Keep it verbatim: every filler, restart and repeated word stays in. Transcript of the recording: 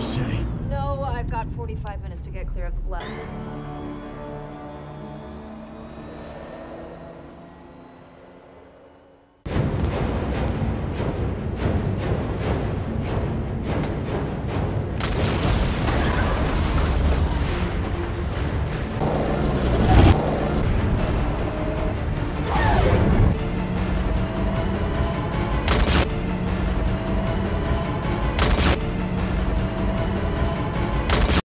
city. No, I've got forty-five minutes to get clear of the blood.